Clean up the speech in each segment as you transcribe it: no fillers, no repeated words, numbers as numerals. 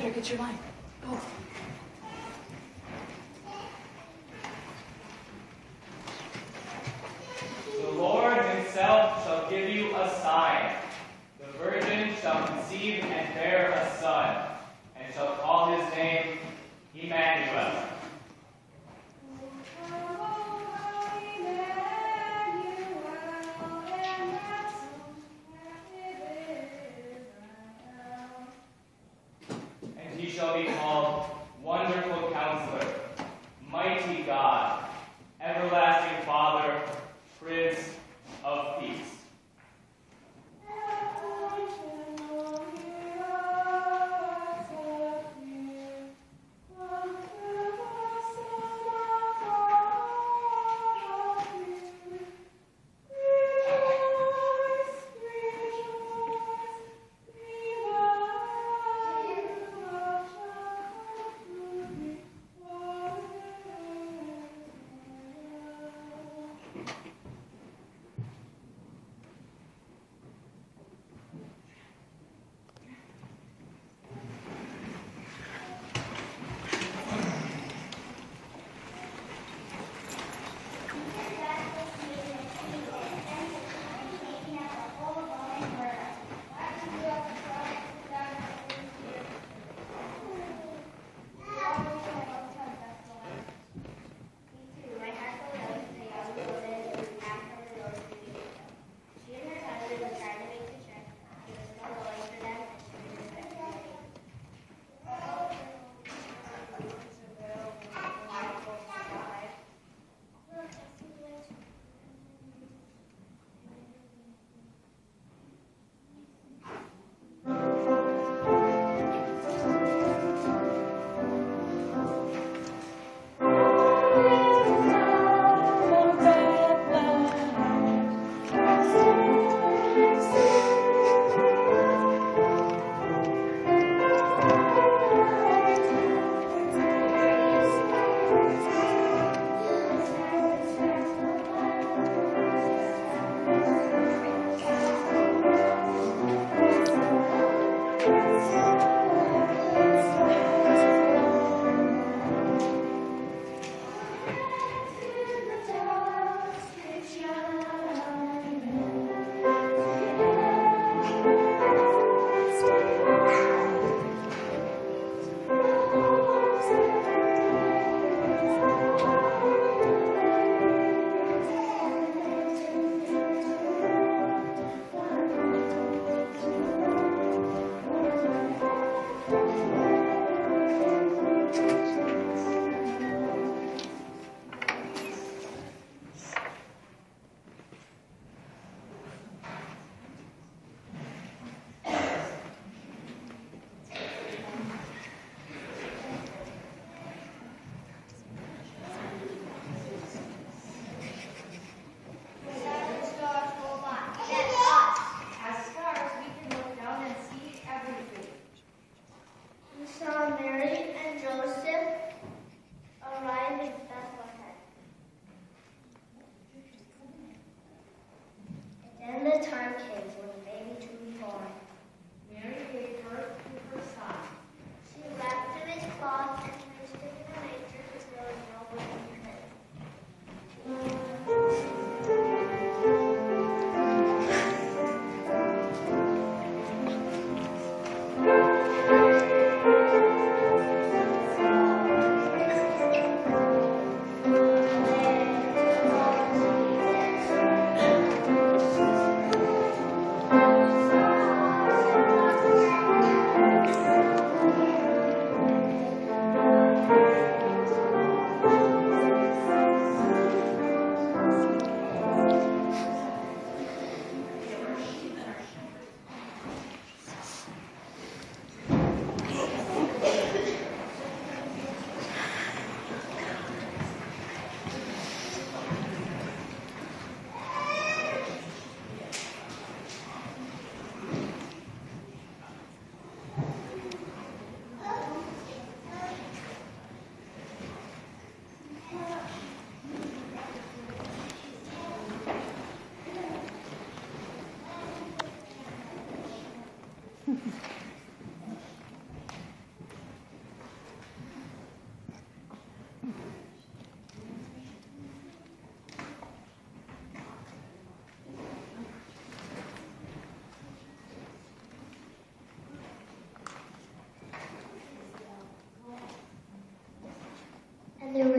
Cedric, it's your line. Go. The Lord himself shall give you a sign. The virgin shall conceive and bear a son, and shall call his name Emmanuel. And he shall be called Wonderful Counselor, Mighty God, Everlasting Father, Prince of Peace.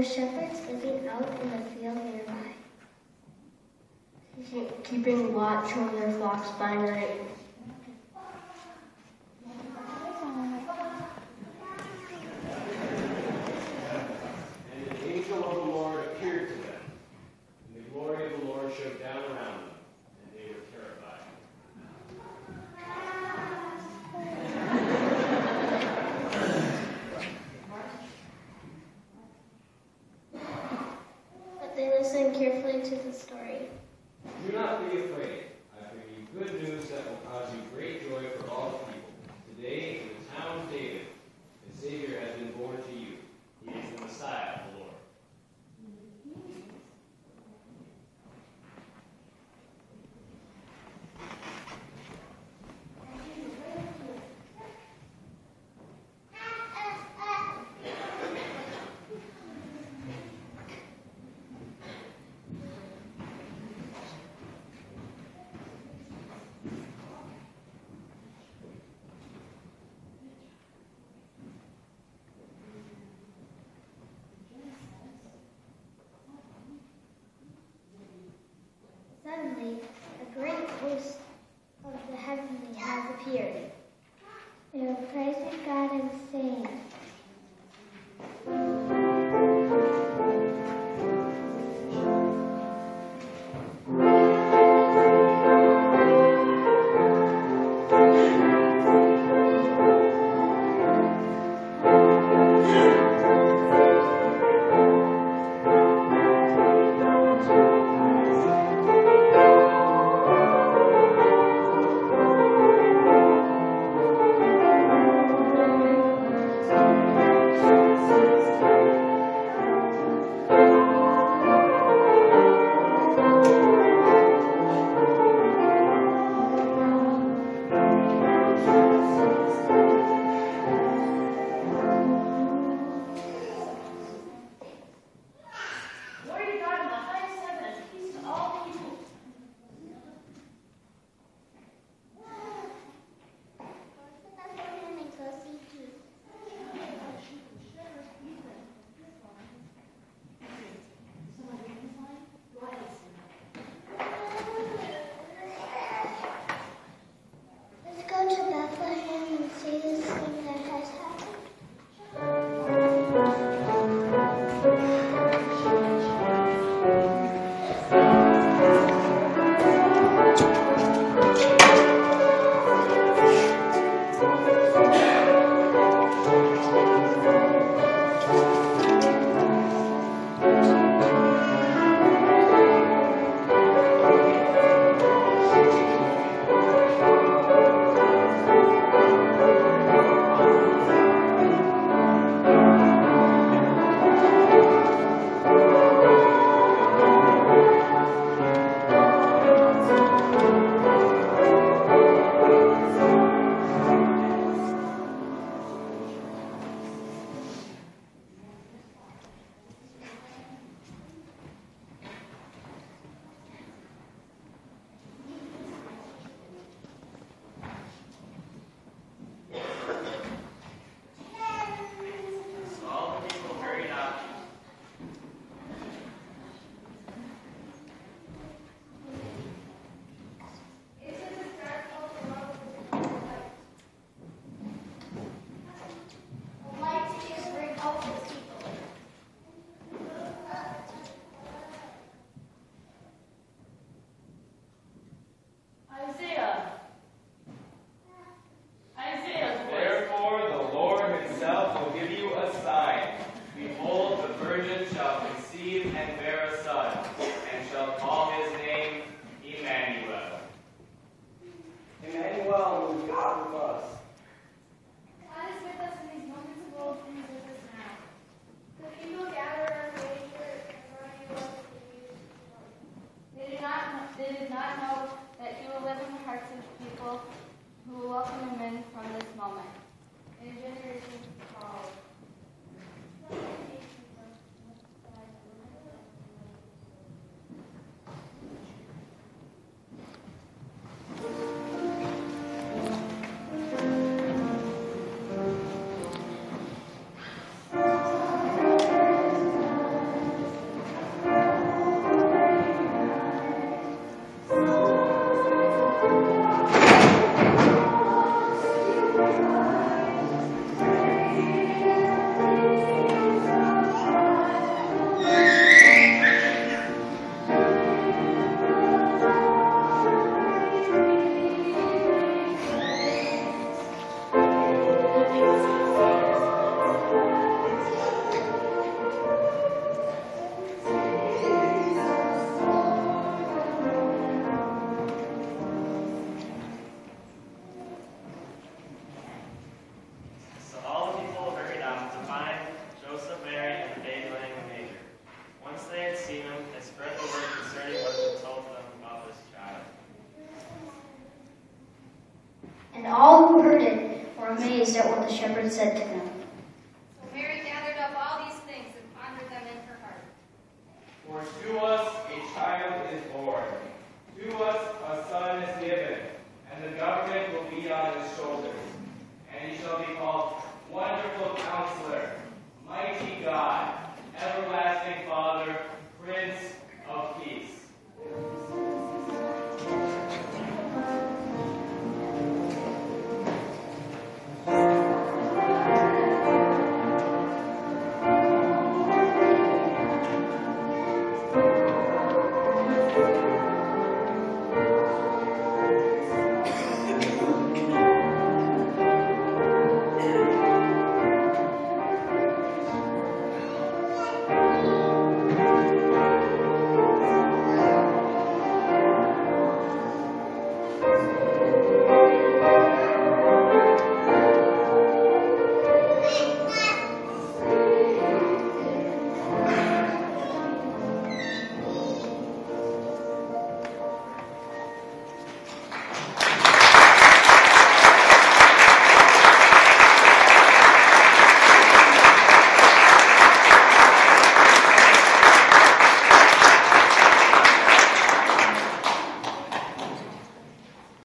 were shepherds living out in the field nearby, keeping watch over their flocks by night. And an angel of the Lord appeared to them, and the glory of the Lord shone down around them, and they were terrified. But they listened carefully to the story. Do not be afraid. I bring you good news that will cause you great joy for all the people. Today, in the town of David, a Savior has been born to you. He is the Messiah, the Lord. Suddenly, a great host of the heavenly has appeared. They were praising God and saying, let's go to Bethlehem and see this thing that has happened. So all the people hurried out. Isaiah's voice. Therefore the Lord himself will give you a sign. Behold, the virgin shall conceive and bear a son, and shall call his name Emmanuel. Emmanuel, who is God with us. God is with us in these moments of old and is with us now. The people gather around manger and running along the news. They did not know that he will live in the hearts of the people who will welcome him in from this moment. In a generation to follow. And all who heard it were amazed at what the shepherd said to them. So Mary gathered up all these things and pondered them in her heart. For to us a child is born, to us